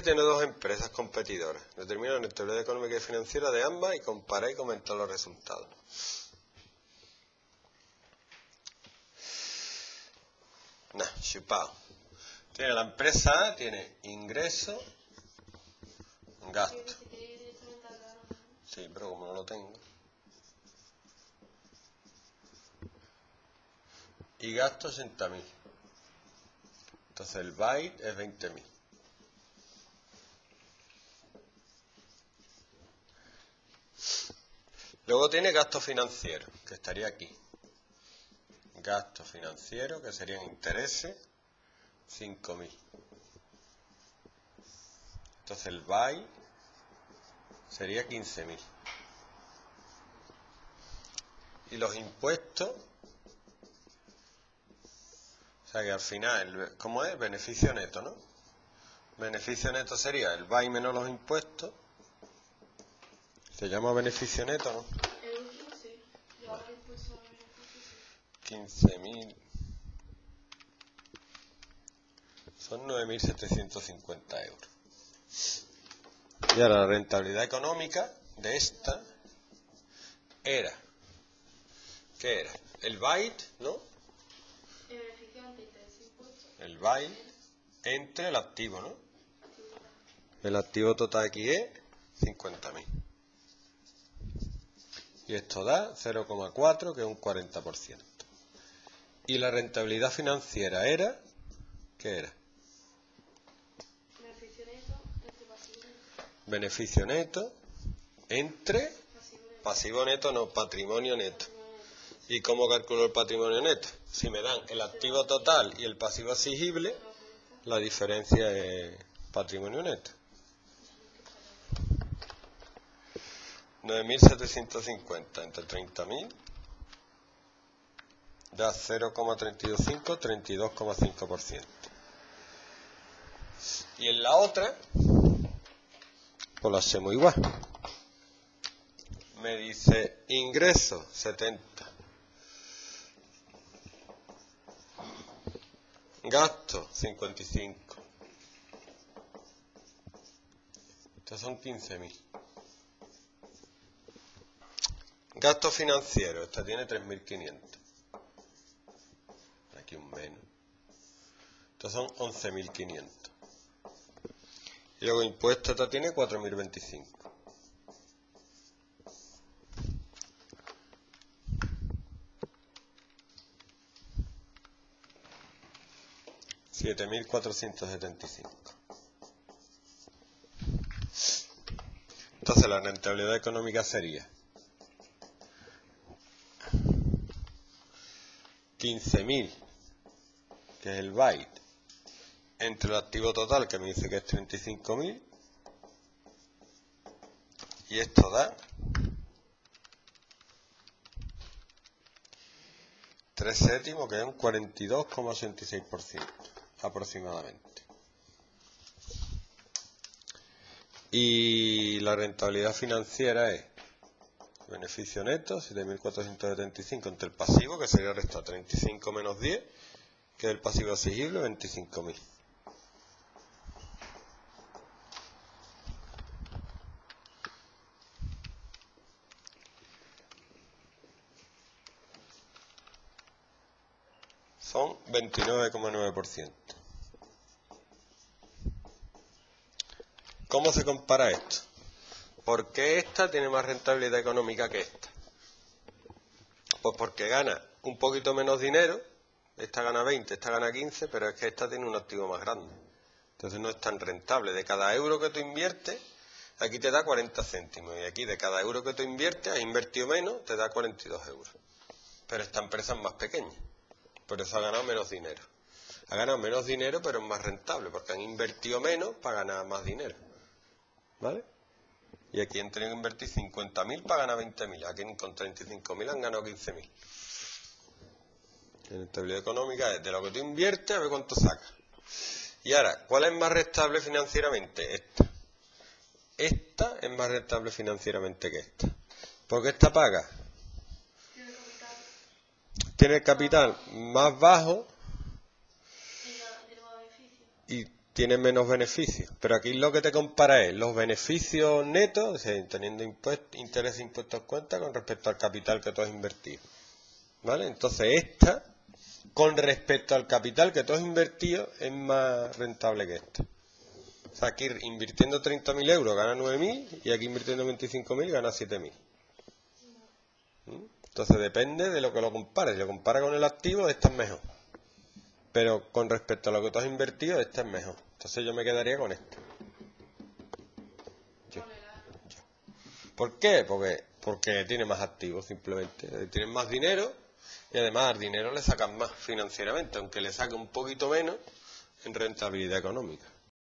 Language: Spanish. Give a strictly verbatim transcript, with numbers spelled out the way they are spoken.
tiene dos empresas competidoras. Determina la rentabilidad económica y financiera de ambas y compara y comenta los resultados. Nah, chupado. Tiene la empresa A, tiene ingreso, gasto. Sí, pero como no lo tengo. Y gasto ochenta mil. Entonces el byte es veinte mil. Luego tiene gasto financiero, que estaría aquí. Gasto financiero, que serían intereses, cinco mil. Entonces el byte sería quince mil. Y los impuestos, o sea que al final, ¿cómo es? Beneficio neto, ¿no? Beneficio neto sería el byte menos los impuestos. Se llama beneficio neto, ¿no? quince mil. Son nueve mil setecientos cincuenta euros. Y ahora la rentabilidad económica de esta era, ¿qué era? El byte, ¿no? El byte entre el activo, ¿no? El activo total aquí es cincuenta mil. Y esto da cero coma cuatro, que es un cuarenta por ciento. Y la rentabilidad financiera era, ¿qué era? Beneficio neto entre pasivo neto. Beneficio neto entre pasivo neto, no, patrimonio neto. ¿Y cómo calculo el patrimonio neto? Si me dan el activo total y el pasivo exigible, la diferencia es patrimonio neto. nueve mil setecientos cincuenta entre treinta mil da cero coma treinta y dos cinco, treinta y dos coma cinco por ciento. Y en la otra, pues lo hacemos igual. Me dice ingreso setenta, gasto cincuenta y cinco. Estos son quince mil. Gasto financiero, esta tiene tres mil quinientos. Aquí un menos. Estos son once mil quinientos. Y luego impuesto, esta tiene cuatro mil veinticinco. siete mil cuatrocientos setenta y cinco. Entonces la rentabilidad económica sería quince mil, que es el byte, entre el activo total, que me dice que es treinta y cinco mil, y esto da tres séptimos, que es un cuarenta y dos coma ochenta y seis por ciento aproximadamente. Y la rentabilidad financiera es beneficio neto, siete mil cuatrocientos setenta y cinco, entre el pasivo, que sería restar treinta y cinco menos diez, que es el pasivo exigible, veinticinco mil. Son veintinueve coma nueve por ciento. ¿Cómo se compara esto? ¿Por qué esta tiene más rentabilidad económica que esta? Pues porque gana un poquito menos dinero, esta gana veinte, esta gana quince, pero es que esta tiene un activo más grande. Entonces no es tan rentable. De cada euro que tú inviertes, aquí te da cuarenta céntimos. Y aquí de cada euro que tú inviertes, has invertido menos, te da cuarenta y dos euros. Pero esta empresa es más pequeña. Por eso ha ganado menos dinero. Ha ganado menos dinero, pero es más rentable, porque han invertido menos para ganar más dinero. ¿Vale? Y aquí han tenido que invertir cincuenta mil para ganar veinte mil. Aquí con treinta y cinco mil han ganado quince mil. La rentabilidad económica es de lo que tú inviertes a ver cuánto sacas. Y ahora, ¿cuál es más rentable financieramente? Esta. Esta es más rentable financieramente que esta. Porque esta paga. Tiene capital. Tiene el capital más bajo Y la- tiene más beneficio. y tiene menos beneficios. Pero aquí lo que te compara es los beneficios netos, o sea, teniendo impuestos, interés e impuestos en cuenta con respecto al capital que tú has invertido. ¿Vale? Entonces esta, con respecto al capital que tú has invertido, es más rentable que esta. O sea, aquí invirtiendo treinta mil euros gana nueve mil y aquí invirtiendo veinticinco mil gana siete mil. ¿Mm? Entonces depende de lo que lo compares. Si lo comparas con el activo, esta es mejor. Pero con respecto a lo que tú has invertido, esta es mejor. Entonces yo me quedaría con esta. Yo. Yo. ¿Por qué? Porque, porque tiene más activos simplemente. Tienen más dinero y además al dinero le sacan más financieramente, aunque le saque un poquito menos en rentabilidad económica.